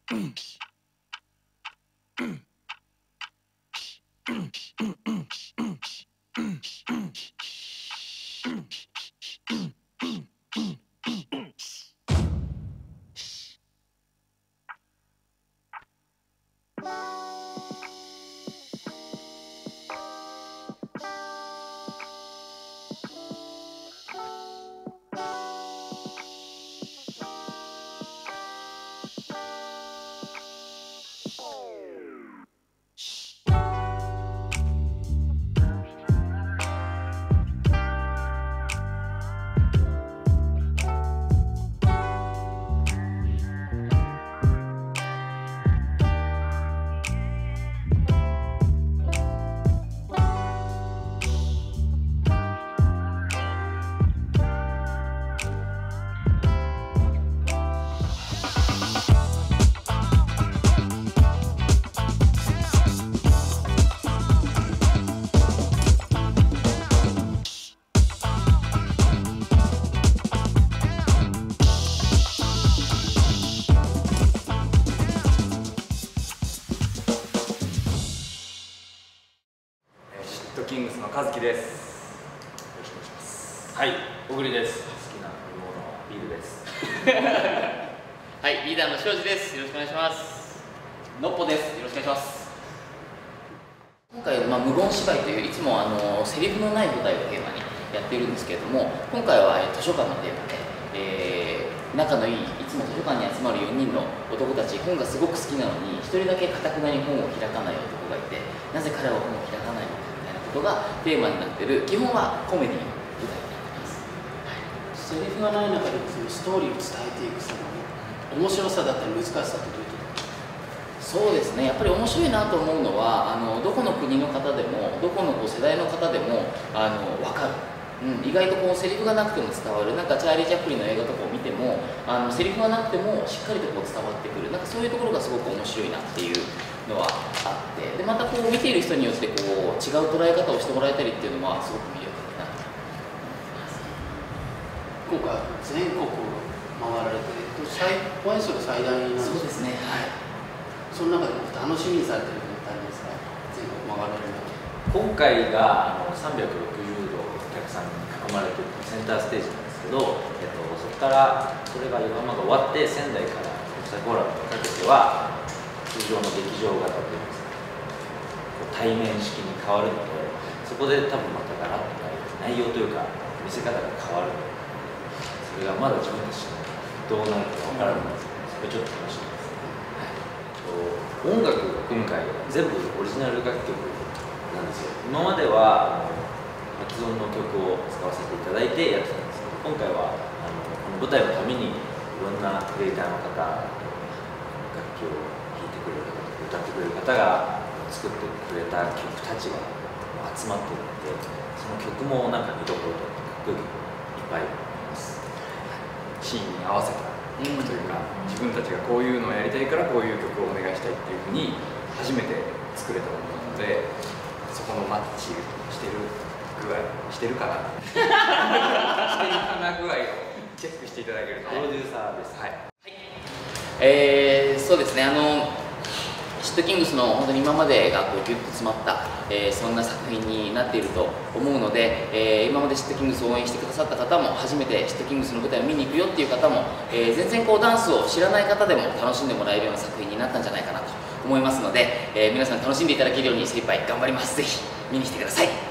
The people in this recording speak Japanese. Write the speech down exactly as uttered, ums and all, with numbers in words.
キングスの和樹です。よろしくお願いします。 はい、小栗です。 好きな飲み物はビールです。 はい、リーダーの庄司です。よろしくお願いします。 のっぽです。よろしくお願いします。 今回、まあ、無言芝居といういつもあのセリフのない舞台をテーマにやっているんですけれども、今回は図書館のテーマで、えー、仲のいいいつも図書館に集まるよにんの男たち、本がすごく好きなのにひとりだけかたくなに本を開かない男がいて、なぜ彼は本を開かないのかみたいなことがテーマになっている、基本はコメディの舞台になっています。 セリフがない中でそのストーリーを伝えていくその面白さだったり難しさってどういうところ？ そうですね、やっぱり面白いなと思うのは、あのどこの国の方でもどこのこう世代の方でもあの分かる、うん、意外とこうセリフがなくても伝わる。なんかチャーリー・チャップリンの映画とかを見てもあのセリフがなくてもしっかりとこう伝わってくる、なんかそういうところがすごく面白いなっていうのはあって、でまたこう見ている人によってこう違う捉え方をしてもらえたりっていうのはすごく魅力的なと今回全国を回られて最本演数が最大なんです。 そうですね、はい。 その中でも楽しみにされてることってありますか？全国回られる今回があのさんびゃくろくじゅうどお客さんに囲まれているセンターステージなんですけど、えっと、そこからそれが横浜が終わって仙台から国際フォーラムにかけては通常の劇場型といいますか、対面式に変わるので、そこで多分またガラッと内容というか見せ方が変わるので、それがまだ自分たちどうなるかわからないんですけど、それちょっと楽しみです。音楽が今回全部オリジナル楽曲なんですよ。今まではあの既存の曲を使わせていただいてやってたんですけど、今回はあのこの舞台のためにいろんなクリエイターの方、楽器を弾いてくれる方、歌ってくれる方が作ってくれた曲たちが集まっているので、その曲もなんか見どころとかかっこいい曲いっぱいあります。 シーンに合わせた曲というか、自分たちがこういうのをやりたいからこういう曲をお願いしたいっていうふうに初めて作れたものなので、そこのマッチしてる具合してるかなしてるかな具合をチェックしていただけると。プロデューサーです。はい、はい。 えー、そうですね、あのシットキングスの本当に今までがこうギュッと詰まった、えー、そんな作品になっていると思うので、えー、今までシットキングスを応援してくださった方も、初めてシットキングスの舞台を見に行くよっていう方も、えー、全然こうダンスを知らない方でも楽しんでもらえるような作品になったんじゃないかなと思いますので、えー、皆さん楽しんでいただけるように精一杯頑張ります。ぜひ見に来てください。